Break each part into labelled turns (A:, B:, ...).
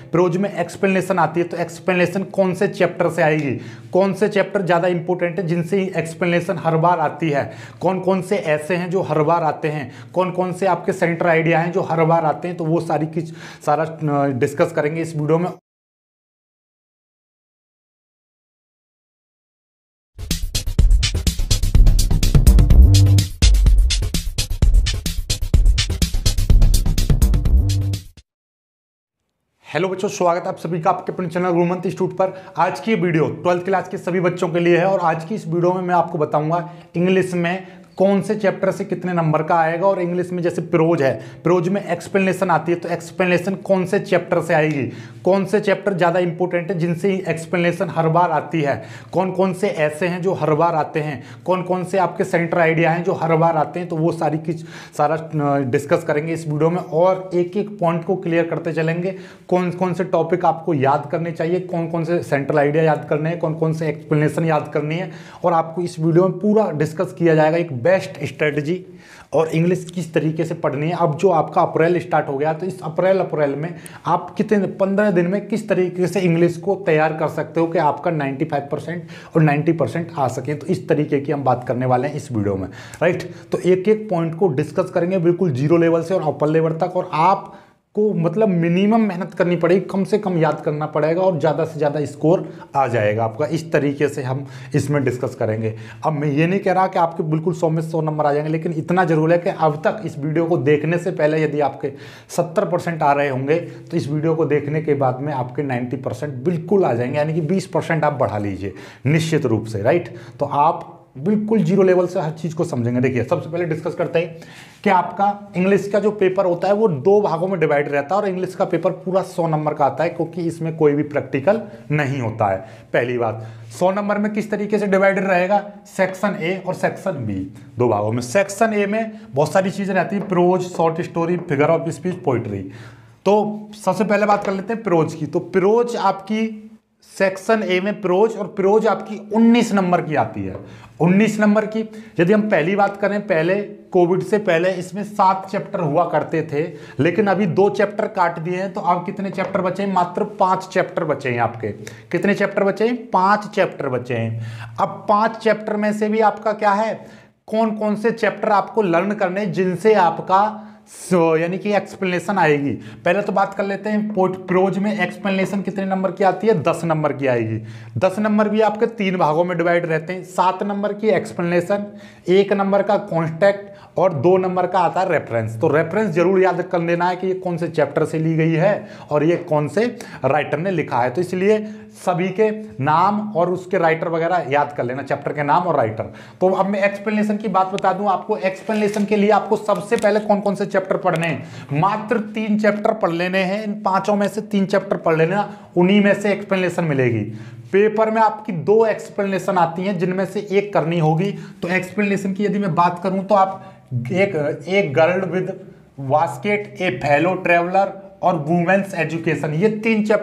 A: Pros में explanation आती है, तो एक्सप्लेनेशन कौन से चैप्टर से आएगी, कौन से चैप्टर ज़्यादा इंपॉर्टेंट है जिनसे एक्सप्लेनेशन हर बार आती है, कौन कौन से ऐसे हैं जो हर बार आते हैं, कौन कौन से आपके सेंटर आइडिया हैं जो हर बार आते हैं। तो वो सारा डिस्कस करेंगे इस वीडियो में। हेलो बच्चों, स्वागत है आप सभी का आपके अपने चैनल गुरुमंत्र इंस्टीट्यूट पर। आज की वीडियो 12th क्लास के सभी बच्चों के लिए है और आज की इस वीडियो में मैं आपको बताऊंगा इंग्लिश में कौन से चैप्टर से कितने नंबर का आएगा। और इंग्लिश में जैसे प्रोज है, प्रोज में एक्सप्लेनेशन आती है, तो एक्सप्लेनेशन कौन से चैप्टर से आएगी, कौन से चैप्टर ज़्यादा इंपॉर्टेंट है जिनसे एक्सप्लेनेशन हर बार आती है, कौन कौन से ऐसे हैं जो हर बार आते हैं, कौन कौन से आपके सेंटर आइडिया हैं जो हर बार आते हैं। तो वो सारा डिस्कस करेंगे इस वीडियो में और एक एक पॉइंट को क्लियर करते चलेंगे। कौन कौन से टॉपिक आपको याद करने चाहिए, कौन कौन से सेंट्रल आइडिया याद करने हैं, कौन कौन से एक्सप्लेनेशन याद करनी है, और आपको इस वीडियो में पूरा डिस्कस किया जाएगा एक बेस्ट स्ट्रेटजी और इंग्लिश किस तरीके से पढ़नी है। अब जो आपका अप्रैल स्टार्ट हो गया, तो इस अप्रैल में आप कितने 15 दिन में किस तरीके से इंग्लिश को तैयार कर सकते हो कि आपका 95% और 90% आ सके। तो इस तरीके की हम बात करने वाले हैं इस वीडियो में, राइट। तो एक एक पॉइंट को डिस्कस करेंगे बिल्कुल जीरो लेवल से और अपर लेवल तक, और आप को मतलब मिनिमम मेहनत करनी पड़ेगी, कम से कम याद करना पड़ेगा और ज़्यादा से ज़्यादा स्कोर आ जाएगा आपका। इस तरीके से हम इसमें डिस्कस करेंगे। अब मैं ये नहीं कह रहा कि आपके बिल्कुल 100 में 100 नंबर आ जाएंगे, लेकिन इतना जरूर है कि अब तक इस वीडियो को देखने से पहले यदि आपके 70% आ रहे होंगे, तो इस वीडियो को देखने के बाद में आपके 90% बिल्कुल आ जाएंगे, यानी कि 20% आप बढ़ा लीजिए निश्चित रूप से, राइट। तो आप बिल्कुल जीरो लेवल से हर चीज़ को समझेंगे। देखिए, सबसे पहले डिस्कस करते हैं कि आपका इंग्लिश का जो पेपर होता है वो 2 भागों में डिवाइड रहता है और इंग्लिश का पेपर पूरा 100 नंबर का आता है, क्योंकि इसमें कोई भी प्रैक्टिकल नहीं होता है। पहली बात, 100 नंबर में किस तरीके से डिवाइडेड रहेगा, सेक्शन ए और सेक्शन बी, 2 भागों में। सेक्शन ए में बहुत सारी चीज़ें रहती है, prose, short story, figure of speech, poetry. तो सबसे पहले बात कर लेते हैं प्रोज की। तो प्रोज आपकी सेक्शन ए में प्रोज, और प्रोज आपकी 19 नंबर की आती है, 19 नंबर की। यदि हम पहली बात करें, पहले कोविड से पहले इसमें 7 चैप्टर हुआ करते थे, लेकिन अभी 2 चैप्टर काट दिए हैं। तो अब कितने चैप्टर बचे हैं, मात्र 5 चैप्टर बचे हैं आपके। कितने चैप्टर बचे हैं, 5 चैप्टर बचे हैं। अब 5 चैप्टर में से भी आपका क्या है, कौन कौन से चैप्टर आपको लर्न करने जिनसे आपका यानी कि एक्सप्लेनेशन आएगी। पहले तो बात कर लेते हैं प्रोज में एक्सप्लेनेशन कितने नंबर की आती है, 10 नंबर की आएगी। 10 नंबर भी आपके 3 भागों में डिवाइड रहते हैं। 7 नंबर की एक्सप्लेनेशन, 1 नंबर का कॉन्टेक्ट और 2 नंबर का आता है रेफरेंस। तो रेफरेंस जरूर याद कर लेना है कि ये कौन से चैप्टर से ली गई है और ये कौन से राइटर ने लिखा है। तो इसलिए सभी के नाम और उसके राइटर वगैरह याद कर लेना, चैप्टर के नाम और राइटर। तो अब मैं एक्सप्लेनेशन की बात बता दूं आपको। एक्सप्लेनेशन के लिए आपको सबसे पहले कौन कौन से चैप्टर पढ़ने हैं, मात्र 3 चैप्टर पढ़ लेने हैं। इन 5 में से 3 चैप्टर पढ़ लेना, उन्हीं में से एक्सप्लेनेशन मिलेगी। पेपर में आपकी 2 एक्सप्लेनेशन आती हैं, जिनमें से एक करनी होगी। तो एक्सप्लेनेशन की यदि मैं बात करूं तो आप एक girl with basket, a fellow traveller और वुमेन्स एजुकेशन, ये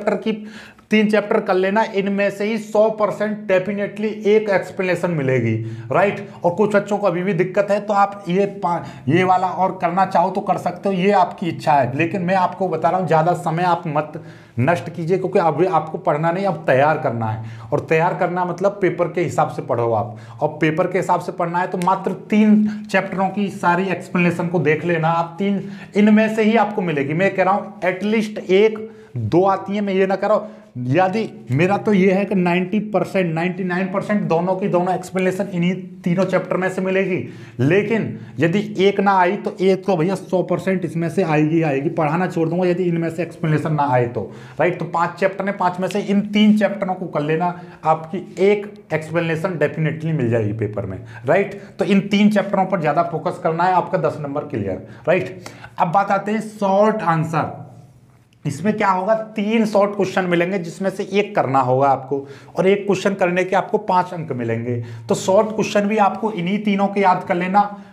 A: 3 चैप्टर कर लेना। इनमें से ही 100% डेफिनेटली एक एक्सप्लेनेशन मिलेगी, राइट। और कुछ बच्चों को अभी भी दिक्कत है, तो आप ये वाला और करना चाहो तो कर सकते हो, ये आपकी इच्छा है। लेकिन मैं आपको बता रहा हूँ, ज़्यादा समय आप मत नष्ट कीजिए, क्योंकि अभी आपको पढ़ना नहीं, अब तैयार करना है। और तैयार करना मतलब पेपर के हिसाब से पढ़ो आप, और पेपर के हिसाब से पढ़ना है तो मात्र 3 चैप्टरों की सारी एक्सप्लेनेशन को देख लेना आप। 3 इनमें से ही आपको मिलेगी। मैं कह रहा हूँ एटलीस्ट 1-2 आती है, मैं ये ना कह रहा हूँ। यदि मेरा तो ये है कि 90% 99% दोनों की दोनों एक्सप्लेनेशन इन्हीं तीनों चैप्टर में से मिलेगी। लेकिन यदि एक ना आई तो एक तो भैया 100% इसमें से आएगी। पढ़ाना छोड़ दूंगा यदि इनमें से एक्सप्लेनेशन ना आए तो, राइट। तो 5 चैप्टर ने, 5 में से इन 3 चैप्टरों को कर लेना, आपकी एक एक्सप्लेनेशन डेफिनेटली मिल जाएगी पेपर में, राइट। तो इन 3 चैप्टरों पर ज्यादा फोकस करना है, आपका 10 नंबर क्लियर, राइट। अब बात आते हैं शॉर्ट आंसर। इसमें क्या होगा, 3 शॉर्ट क्वेश्चन मिलेंगे, जिसमें से एक करना होगा आपको, और एक क्वेश्चन करने के आपको 5 अंक मिलेंगे। तो शॉर्ट क्वेश्चन भी आपको इन्हीं तीनों के याद कर लेना।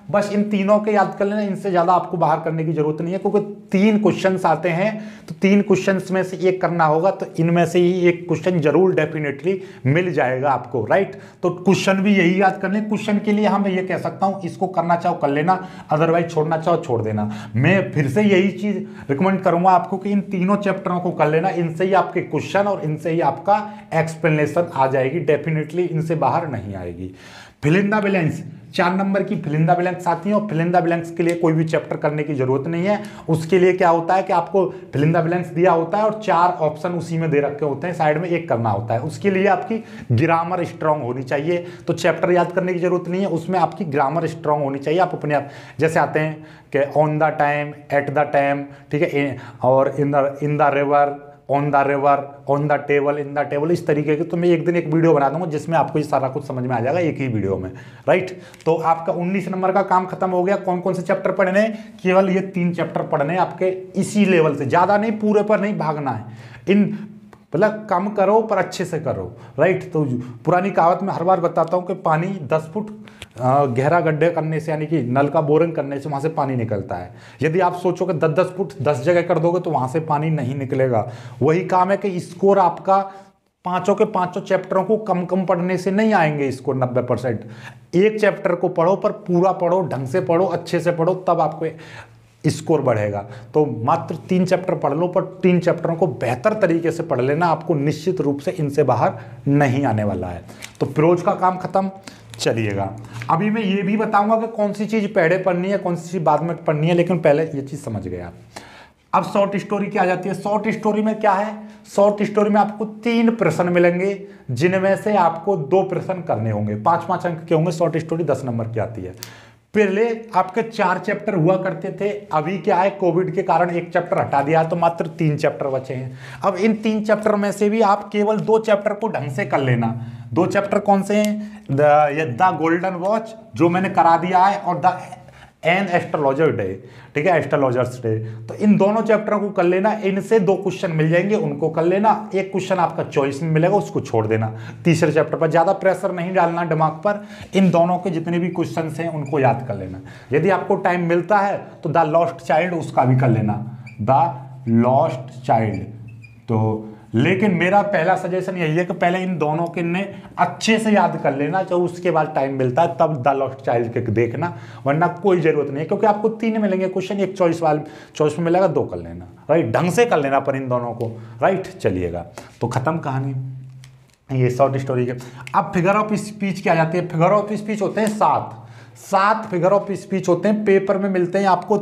A: बस इन तीनों के याद कर लेना, इनसे ज़्यादा आपको बाहर करने की जरूरत नहीं है, क्योंकि 3 क्वेश्चंस आते हैं तो 3 क्वेश्चंस में से एक करना होगा, तो इनमें से ही एक क्वेश्चन जरूर डेफिनेटली मिल जाएगा आपको, राइट। तो क्वेश्चन भी यही याद करने, क्वेश्चन के लिए हम ये कह सकता हूँ इसको करना चाहो कर लेना, अदरवाइज छोड़ना चाहो छोड़ देना। मैं फिर से यही चीज़ रिकमेंड करूँगा आपको कि इन तीनों चैप्टरों को कर लेना, इनसे ही आपके क्वेश्चन और इनसे ही आपका एक्सप्लेनेशन आ जाएगी, डेफिनेटली इनसे बाहर नहीं आएगी। Fill in the blanks, 4 number की फिल इन द ब्लैंक्स आती है, और फिल इन द ब्लैंक्स के लिए कोई भी चैप्टर करने की जरूरत नहीं है। उसके लिए क्या होता है कि आपको फिल इन द ब्लैंक्स दिया होता है और 4 ऑप्शन उसी में दे रखे होते हैं, साइड में एक करना होता है। उसके लिए आपकी ग्रामर स्ट्रांग होनी चाहिए, तो चैप्टर याद करने की जरूरत नहीं है, उसमें आपकी ग्रामर स्ट्रांग होनी चाहिए। आप अपने आप जैसे आते हैं कि on the time, at the time, ठीक है, और in the river, on the river, on the table, in the table, इस तरीके के। तो मैं एक दिन एक वीडियो बना दूंगा जिसमें आपको ये सारा कुछ समझ में आ जाएगा एक ही वीडियो में, राइट। तो आपका 19 नंबर का काम खत्म हो गया। कौन कौन से चैप्टर पढ़ने, केवल ये 3 चैप्टर पढ़ने आपके, इसी लेवल से, ज़्यादा नहीं, पूरे पर नहीं भागना है। इन मतलब कम करो पर अच्छे से करो, राइट। तो पुरानी कहावत में हर बार बताता हूँ कि पानी 10 फुट गहरा गड्ढे करने से, यानी कि नल का बोरिंग करने से वहाँ से पानी निकलता है। यदि आप सोचो कि 10-10 फुट 10 जगह कर दोगे तो वहाँ से पानी नहीं निकलेगा। वही काम है कि स्कोर आपका 5 के 5 चैप्टरों को कम कम पढ़ने से नहीं आएंगे स्कोर 90%। एक चैप्टर को पढ़ो पर पूरा पढ़ो, ढंग से पढ़ो, अच्छे से पढ़ो, तब आपको स्कोर बढ़ेगा। तो मात्र 3 चैप्टर पढ़ लो, पर 3 चैप्टरों को बेहतर तरीके से पढ़ लेना, आपको निश्चित रूप से इनसे बाहर नहीं आने वाला है। तो प्रोज का काम खत्म। चलिएगा, अभी मैं ये भी बताऊंगा कि कौन सी चीज़ पहले पढ़नी है, कौन सी चीज़ बाद में पढ़नी है, लेकिन पहले ये चीज़ समझ गए आप। अब शॉर्ट स्टोरी क्या आ जाती है। शॉर्ट स्टोरी में क्या है, शॉर्ट स्टोरी में आपको 3 प्रश्न मिलेंगे, जिनमें से आपको 2 प्रश्न करने होंगे। 5-5 अंक के होंगे। शॉर्ट स्टोरी 10 नंबर की आती है। पहले आपके 4 चैप्टर हुआ करते थे, अभी क्या है, कोविड के कारण 1 चैप्टर हटा दिया है, तो मात्र 3 चैप्टर बचे हैं। अब इन 3 चैप्टर में से भी आप केवल 2 चैप्टर को ढंग से कर लेना। 2 चैप्टर कौन से हैं, द गोल्डन वॉच जो मैंने करा दिया है, और द एन एस्ट्रोलॉजर डे, ठीक है, एस्ट्रोलॉजर्स डे। तो इन दोनों चैप्टरों को कर लेना, इनसे 2 क्वेश्चन मिल जाएंगे, उनको कर लेना। 1 क्वेश्चन आपका चॉइस में मिलेगा, उसको छोड़ देना। तीसरे चैप्टर पर ज़्यादा प्रेशर नहीं डालना दिमाग पर, इन दोनों के जितने भी क्वेश्चन हैं उनको याद कर लेना। यदि आपको टाइम मिलता है तो द लॉस्ट चाइल्ड उसका भी कर लेना, द लॉस्ट चाइल्ड। तो लेकिन मेरा पहला सजेशन यही है कि पहले इन दोनों के ने अच्छे से याद कर लेना, जो उसके बाद टाइम मिलता है तब द लॉस्ट चाइल्ड के देखना, वरना कोई जरूरत नहीं है, क्योंकि आपको 3 मिलेंगे क्वेश्चन, 1 चॉइस में मिलेगा, 2 कर लेना, राइट। ढंग से कर लेना पर इन दोनों को, राइट। चलिएगा, तो खत्म कहानी ये शॉर्ट स्टोरी के। अब फिगर ऑफ स्पीच क्या जाती है। फिगर ऑफ स्पीच होते हैं 7 फिगर ऑफ स्पीच होते हैं। पेपर में मिलते हैं आपको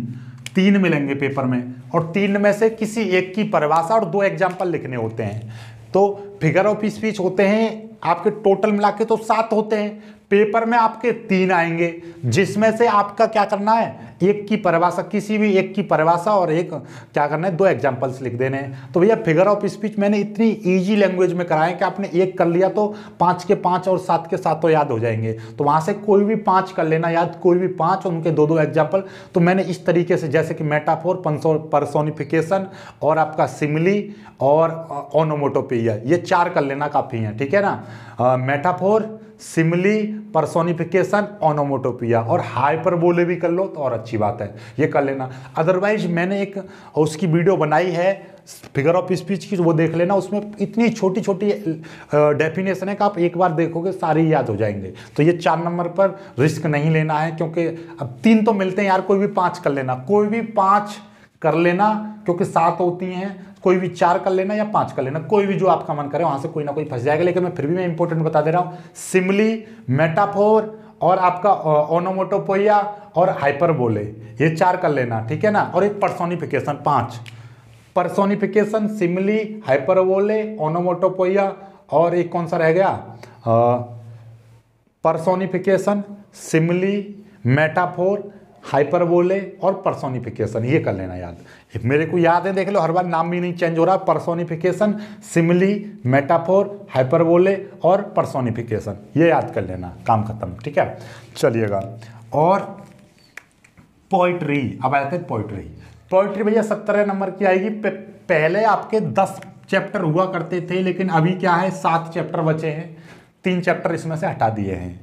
A: 3 मिलेंगे पेपर में, और 3 में से किसी एक की परिभाषा और 2 एग्जाम्पल लिखने होते हैं। तो फिगर ऑफ स्पीच होते हैं आपके टोटल मिला के तो 7 होते हैं। पेपर में आपके 3 आएंगे, जिसमें से आपका क्या करना है, एक की परिभाषा, किसी भी एक की परिभाषा, और एक क्या करना है, 2 एग्जाम्पल्स लिख देने हैं। तो भैया फिगर ऑफ स्पीच मैंने इतनी इजी लैंग्वेज में कराया कि आपने 1 कर लिया तो 5 के 5 और 7 के 7 तो याद हो जाएंगे। तो वहाँ से कोई भी 5 कर लेना याद, कोई भी 5 और उनके 2-2 एग्जाम्पल। तो मैंने इस तरीके से, जैसे कि मेटाफोर, पर्सोनिफिकेशन, और आपका सिमिली और ओनोमोटोपिया, ये 4 कर लेना काफ़ी है, ठीक है ना। मेटाफोर, सिमिली, पर्सोनिफिकेशन, ओनोमोटोपिया, और हाइपरबोले भी कर लो तो और अच्छी बात है, ये कर लेना। अदरवाइज मैंने एक उसकी वीडियो बनाई है फिगर ऑफ स्पीच की, वो देख लेना। उसमें इतनी छोटी छोटी डेफिनेशन है कि आप एक बार देखोगे सारी याद हो जाएंगे। तो ये 4 नंबर पर रिस्क नहीं लेना है, क्योंकि अब 3 तो मिलते हैं यार, कोई भी 5 कर लेना, कोई भी 5 कर लेना, क्योंकि 7 होती हैं। कोई भी 4 कर लेना या 5 कर लेना, कोई भी जो आपका मन करे, वहां से कोई ना कोई फंस जाएगा। लेकिन मैं फिर भी मैं इंपॉर्टेंट बता दे रहा हूं, सिमिली, मेटाफोर, और आपका ओनोमोटोपोइया और हाइपरबोले, ये 4 कर लेना, ठीक है ना। और एक personification 5, personification, simile, hyperbole, onomatopoeia, और एक कौन सा रह गया, पर्सोनिफिकेशन, सिमिली, मेटाफोर, हाइपरबोले और पर्सोनिफिकेशन, ये कर लेना याद। मेरे को याद है, देख लो, हर बार नाम भी नहीं चेंज हो रहा। पर्सोनिफिकेशन, सिमिली, मेटाफोर, हाइपरबोले और पर्सोनिफिकेशन, ये याद कर लेना, काम खत्म, ठीक है। चलिएगा, और पोइट्री, अब आते हैं पोइट्री। पोइट्री भैया 17 नंबर की आएगी। पहले आपके 10 चैप्टर हुआ करते थे, लेकिन अभी क्या है, 7 चैप्टर बचे हैं, 3 चैप्टर इसमें से हटा दिए हैं।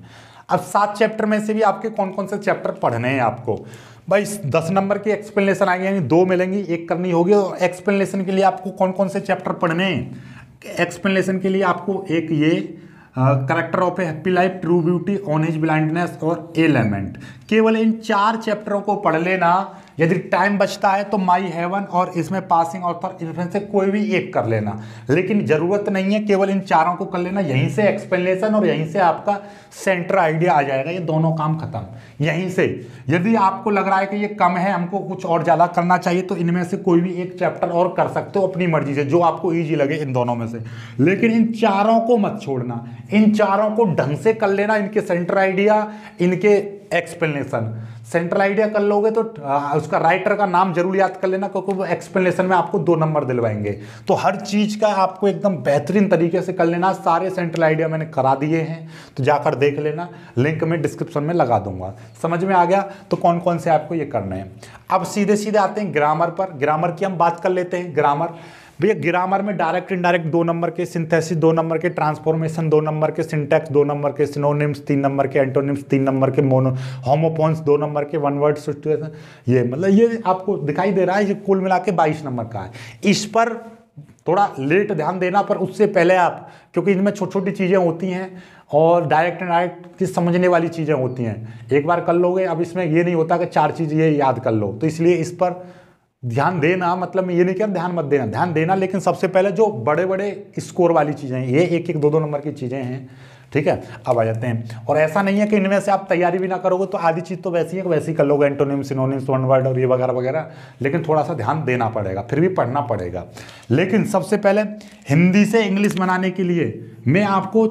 A: अब 7 चैप्टर में से भी आपके कौन कौन से चैप्टर पढ़ने हैं आपको भाई। 10 नंबर की एक्सप्लेनेशन आएंगे, यानी 2 मिलेंगी, एक करनी होगी। और एक्सप्लेनेशन के लिए आपको कौन कौन से चैप्टर पढ़ने हैं? एक्सप्लेनेशन के लिए आपको एक ये character of a happy life, true beauty, on his blindness और एलिमेंट, केवल इन 4 चैप्टरों को पढ़ लेना। यदि टाइम बचता है तो माई हेवन और इसमें पासिंग ऑथर इन्फ्लुएंस से कोई भी एक कर लेना, लेकिन जरूरत नहीं है, केवल इन 4 को कर लेना। यहीं से एक्सप्लेनेशन और यहीं से आपका सेंटर आइडिया आ जाएगा। ये दोनों काम खत्म यहीं से। यदि आपको लग रहा है कि ये कम है, हमको कुछ और ज़्यादा करना चाहिए, तो इनमें से कोई भी एक चैप्टर और कर सकते हो अपनी मर्जी से, जो आपको ईजी लगे इन दोनों में से। लेकिन इन 4 को मत छोड़ना, इन 4 को ढंग से कर लेना। इनके सेंटर आइडिया, इनके एक्सप्लेनेशन। सेंट्रल आइडिया कर लोगे तो उसका राइटर का नाम जरूर याद कर लेना, क्योंकि वो एक्सप्लेनेशन में आपको 2 नंबर दिलवाएंगे। तो हर चीज का आपको एकदम बेहतरीन तरीके से कर लेना। सारे सेंट्रल आइडिया मैंने करा दिए हैं, तो जाकर देख लेना, लिंक में डिस्क्रिप्शन में लगा दूंगा। समझ में आ गया? तो कौन कौन से आपको ये करने हैं। अब सीधे सीधे आते हैं ग्रामर पर। ग्रामर की हम बात कर लेते हैं। ग्रामर भैया, ग्रामर में डायरेक्ट इनडायरेक्ट 2 नंबर के, सिंथेसिस 2 नंबर के, ट्रांसफॉर्मेशन 2 नंबर के, सिंटैक्स 2 नंबर के, सिनोनिम्स 3 नंबर के, एंटोनिम्स 3 नंबर के, होमोफोन्स 2 नंबर के, वन वर्ड सिचुएशन, ये मतलब ये आपको दिखाई दे रहा है। ये कुल मिला के 22 नंबर का है। इस पर थोड़ा लेट ध्यान देना, पर उससे पहले आप, क्योंकि इनमें छोटी छोटी चीज़ें होती हैं और डायरेक्ट इनडायरेक्ट की समझने वाली चीज़ें होती हैं, एक बार कर लोगे। अब इसमें ये नहीं होता कि 4 चीज़ ये याद कर लो, तो इसलिए इस पर ध्यान देना। मतलब ये नहीं कि ध्यान मत देना, ध्यान देना, लेकिन सबसे पहले जो बड़े बड़े स्कोर वाली चीज़ें हैं, ये 1-1, 2-2 नंबर की चीज़ें हैं, ठीक है। अब आ जाते हैं। और ऐसा नहीं है कि इनमें से आप तैयारी भी ना करोगे तो आधी चीज़ तो वैसी है कि वैसी कर लोगे, एंटोनिम, सिनोनिम्स, वन वर्ड और ये वगैरह वगैरह, लेकिन थोड़ा सा ध्यान देना पड़ेगा, फिर भी पढ़ना पड़ेगा। लेकिन सबसे पहले हिंदी से इंग्लिश बनाने के लिए मैं आपको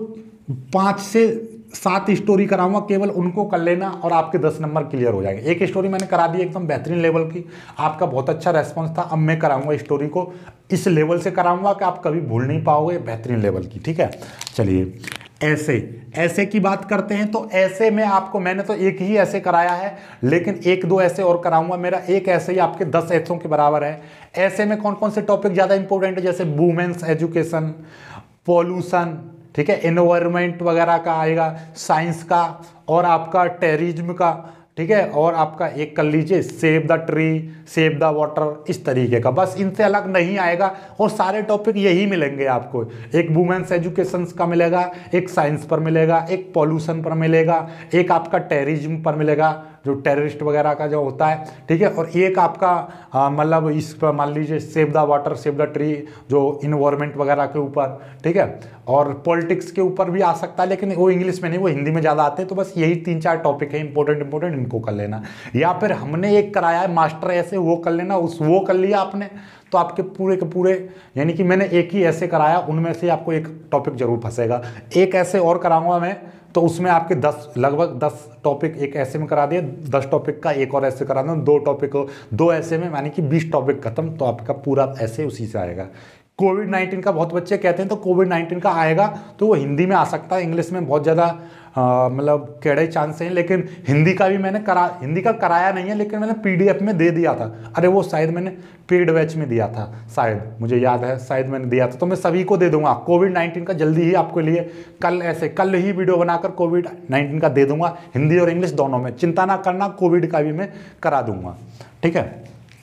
A: 5 से 7 स्टोरी कराऊंगा, केवल उनको कर लेना और आपके 10 नंबर क्लियर हो जाएंगे। एक स्टोरी मैंने करा दी एकदम बेहतरीन लेवल की, आपका बहुत अच्छा रेस्पॉन्स था। अब मैं कराऊंगा स्टोरी को इस लेवल से कराऊंगा कि आप कभी भूल नहीं पाओगे, बेहतरीन लेवल की, ठीक है। चलिए ऐसे की बात करते हैं। तो ऐसे में आपको, मैंने तो एक ही ऐसे कराया है, लेकिन 1-2 ऐसे और कराऊंगा। मेरा एक ऐसे ही आपके 10 ऐसों के बराबर है। ऐसे में कौन कौन से टॉपिक ज़्यादा इंपॉर्टेंट है, जैसे वुमेन्स एजुकेशन, पॉल्यूशन, ठीक है, एनवायरनमेंट वगैरह का आएगा, साइंस का, और आपका टेररिज्म का, ठीक है, और आपका एक कर लीजिए save the tree, save the water, इस तरीके का। बस इनसे अलग नहीं आएगा और सारे टॉपिक यही मिलेंगे आपको। एक वुमेन्स एजुकेशन का मिलेगा, एक साइंस पर मिलेगा, एक पॉल्यूशन पर मिलेगा, एक आपका टेररिज्म पर मिलेगा, जो टेररिस्ट वगैरह का जो होता है, ठीक है, और एक आपका मतलब इस पर मान लीजिए save the water, save the tree, जो इन्वायरमेंट वगैरह के ऊपर, ठीक है, और पॉलिटिक्स के ऊपर भी आ सकता है, लेकिन वो इंग्लिश में नहीं, वो हिंदी में ज़्यादा आते हैं। तो बस यही 3-4 टॉपिक है इंपॉर्टेंट, इनको कर लेना। या फिर हमने एक कराया है मास्टर ऐसे, वो कर लेना, वो कर लिया आपने तो आपके पूरे के पूरे, यानी कि मैंने एक ही ऐसे कराया, उनमें से आपको एक टॉपिक जरूर फंसेगा। एक ऐसे और कराऊंगा मैं, तो उसमें आपके 10 लगभग 10 टॉपिक एक ऐसे में करा दिए, 10 टॉपिक का एक और ऐसे करा दूँ, 2 टॉपिक 2 ऐसे में, यानी कि 20 टॉपिक खत्म। तो आपका पूरा ऐसे उसी से आएगा। कोविड-19 का बहुत बच्चे कहते हैं, तो कोविड-19 का आएगा तो वो हिंदी में आ सकता है, इंग्लिश में बहुत ज़्यादा मतलब केड़े चांस हैं। लेकिन हिंदी का भी मैंने हिंदी का कराया नहीं है, लेकिन मैंने PDF में दे दिया था। अरे वो शायद मैंने पेड बैच में दिया था, शायद मुझे याद है, शायद मैंने दिया था। तो मैं सभी को दे दूंगा। कोविड-19 का जल्दी ही आपके लिए कल ही वीडियो बनाकर कोविड-19 का दे दूंगा, हिंदी और इंग्लिश दोनों में। चिंता ना करना, कोविड का भी मैं करा दूंगा, ठीक है।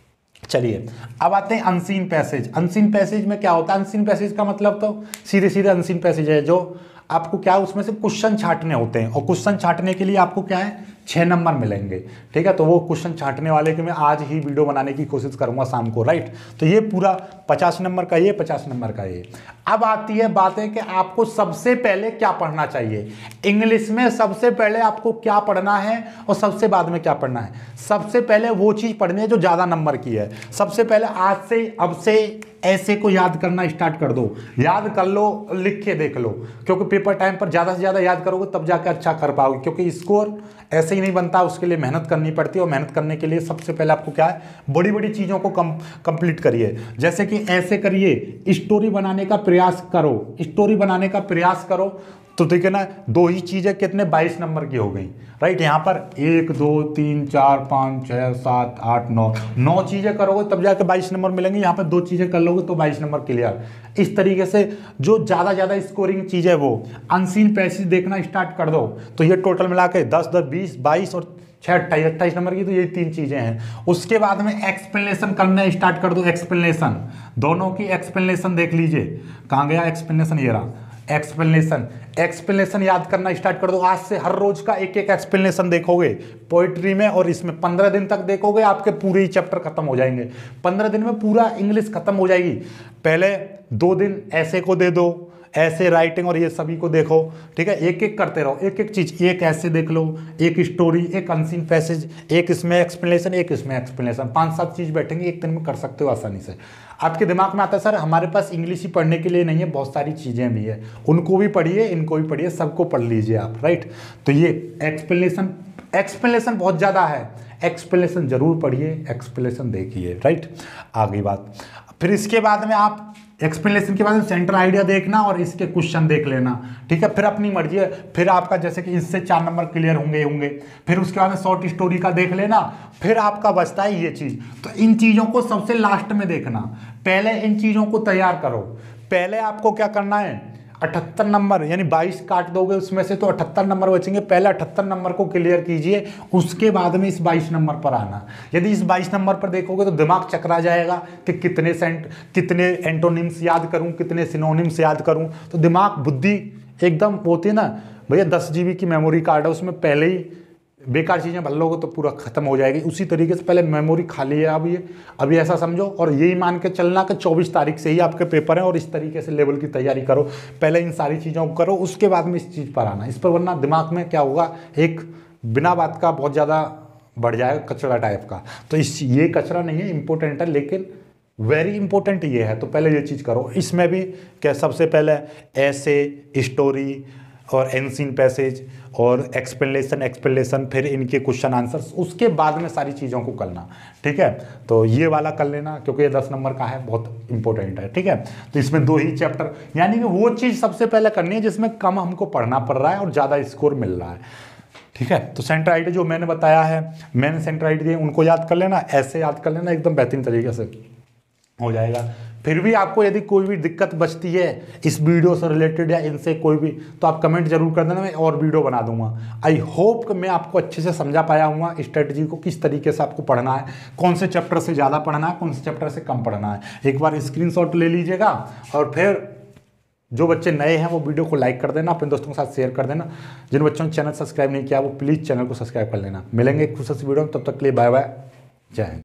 A: चलिए अब आते हैं अनसीन पैसेज। अनसीन पैसेज में क्या होता है? अनसीन पैसेज का मतलब तो सीधे सीधे अनसीन पैसेज है, जो आपको क्या है, उसमें से क्वेश्चन छांटने होते हैं, और क्वेश्चन छांटने के लिए आपको क्या है, 6 नंबर मिलेंगे, ठीक है। तो वो क्वेश्चन छांटने वाले के मैं आज ही वीडियो बनाने की कोशिश करूंगा शाम को, राइट। तो ये पूरा 50 नंबर का ये, 50 नंबर का ये। अब आती है बात है कि आपको सबसे पहले क्या पढ़ना चाहिए इंग्लिश में। सबसे पहले आपको क्या पढ़ना है और सबसे बाद में क्या पढ़ना है। सबसे पहले वो चीज़ पढ़नी है जो ज़्यादा नंबर की है। सबसे पहले आज से, अब से ऐसे को याद करना स्टार्ट कर दो, याद कर लो, लिख के देख लो, क्योंकि पेपर टाइम पर ज़्यादा से ज़्यादा याद करोगे तब जाकर अच्छा कर पाओगे। क्योंकि स्कोर ऐसे ही नहीं बनता, उसके लिए मेहनत करनी पड़ती है। और मेहनत करने के लिए सबसे पहले आपको क्या है, बड़ी बड़ी चीज़ों को कंप्लीट करिए। जैसे कि ऐसे करिए, स्टोरी बनाने का प्रयास करो, स्टोरी बनाने का प्रयास करो, तो ठीक है ना, दो ही चीज़ें कितने 22 नंबर की हो गई, राइट। यहाँ पर 1 2 3 4 5 6 7 8 9 चीज़ें करोगे तब जाके 22 नंबर मिलेंगे। यहाँ पर 2 चीज़ें कर लोगे तो 22 नंबर क्लियर। इस तरीके से जो ज़्यादा स्कोरिंग चीज़ है वो अनसीन पैसेज देखना स्टार्ट कर दो। तो ये टोटल मिला के 10 10 20 22 और 6 28 नंबर की, तो ये 3 चीज़ें हैं। उसके बाद में एक्सप्लेनेशन करना स्टार्ट कर दो। एक्सप्लेनेशन, दोनों की एक्सप्लेनेशन देख लीजिए। कहाँ गया एक्सप्लेनेशन, ये रहा एक्सप्लेनेशन याद करना स्टार्ट कर दो। आज से हर रोज का एक एक्सप्लेनेशन देखोगे पोइट्री में, और इसमें 15 दिन तक देखोगे, आपके पूरे ही चैप्टर खत्म हो जाएंगे। 15 दिन में पूरा इंग्लिश खत्म हो जाएगी। पहले 2 दिन ऐसे को दे दो, ऐसे राइटिंग और ये सभी को देखो, ठीक है। एक एक करते रहो, एक एक चीज, एक ऐसे देख लो, एक स्टोरी, एक अनसीन पैसेज, एक इसमें एक्सप्लेनेशन, एक इसमें एक्सप्लेनेशन। 5-7 चीज बैठेंगे, एक दिन में कर सकते हो आसानी से। आपके दिमाग में आता है सर हमारे पास इंग्लिश ही पढ़ने के लिए नहीं है, बहुत सारी चीजें भी है, उनको भी पढ़िए, इनको भी पढ़िए, सबको पढ़ लीजिए आप, राइट। तो ये एक्सप्लेनेशन बहुत ज्यादा है, एक्सप्लेनेशन जरूर पढ़िए, एक्सप्लेनेशन देखिए, राइट। आगे बात, फिर इसके बाद में आप एक्सप्लेनेशन के बाद में सेंट्रल आइडिया देखना और इसके क्वेश्चन देख लेना, ठीक है। फिर अपनी मर्जी है, फिर आपका जैसे कि इससे 4 नंबर क्लियर होंगे। फिर उसके बाद में शॉर्ट स्टोरी का देख लेना। फिर आपका बचता है ये चीज, तो इन चीजों को सबसे लास्ट में देखना। पहले इन चीजों को तैयार करो। पहले आपको क्या करना है, 78 नंबर यानी 22 काट दोगे उसमें से तो 78 नंबर बचेंगे। पहले 78 नंबर को क्लियर कीजिए, उसके बाद में इस 22 नंबर पर आना। यदि इस 22 नंबर पर देखोगे तो दिमाग चकरा जाएगा कि कितने एंटोनिम्स याद करूं, कितने सिनोनिम्स याद करूं। तो दिमाग बुद्धि एकदम होती है ना भैया, 10 GB की मेमोरी कार्ड है, उसमें पहले ही बेकार चीज़ें भर लोगे तो पूरा खत्म हो जाएगी। उसी तरीके से पहले मेमोरी खाली है अभी ऐसा समझो, और यही मान के चलना कि 24 तारीख से ही आपके पेपर हैं, और इस तरीके से लेवल की तैयारी करो। पहले इन सारी चीज़ों को करो, उसके बाद में इस चीज़ पर आना। इस पर वरना दिमाग में क्या होगा, एक बिना बात का बहुत ज़्यादा बढ़ जाएगा, कचरा टाइप का। तो ये कचरा नहीं है, इंपॉर्टेंट है, लेकिन वेरी इंपॉर्टेंट ये है। तो पहले ये चीज़ करो। इसमें भी क्या, सबसे पहले ऐसे, स्टोरी और एनसीन पैसेज और एक्सप्लेनेशन, फिर इनके क्वेश्चन आंसर्स, उसके बाद में सारी चीज़ों को करना, ठीक है। तो ये वाला कर लेना क्योंकि ये 10 नंबर का है, बहुत इंपॉर्टेंट है, ठीक है। तो इसमें 2 ही चैप्टर, यानी कि वो चीज़ सबसे पहले करनी है जिसमें कम हमको पढ़ना पड़ रहा है और ज़्यादा स्कोर मिल रहा है, ठीक है। तो सेंटर आइडिया जो मैंने बताया है, मैंने सेंटर आइडिया उनको याद कर लेना, ऐसे याद कर लेना, एकदम बेहतरीन तरीके से हो जाएगा। फिर भी आपको यदि कोई भी दिक्कत बचती है इस वीडियो से रिलेटेड या इनसे कोई भी, तो आप कमेंट जरूर कर देना, मैं और वीडियो बना दूंगा। आई होप कि मैं आपको अच्छे से समझा पाया हूँ स्ट्रेटजी को, किस तरीके से आपको पढ़ना है, कौन से चैप्टर से ज़्यादा पढ़ना है, कौन से चैप्टर से कम पढ़ना है। एक बार स्क्रीनशॉट ले लीजिएगा, और फिर जो बच्चे नए हैं वो वीडियो को लाइक कर देना, अपने दोस्तों के साथ शेयर कर देना। जिन बच्चों ने चैनल सब्सक्राइब नहीं किया वो प्लीज़ चैनल को सब्सक्राइब कर लेना। मिलेंगे एक खुशी वीडियो में, तब तक के लिए बाय बाय, जय हिंद।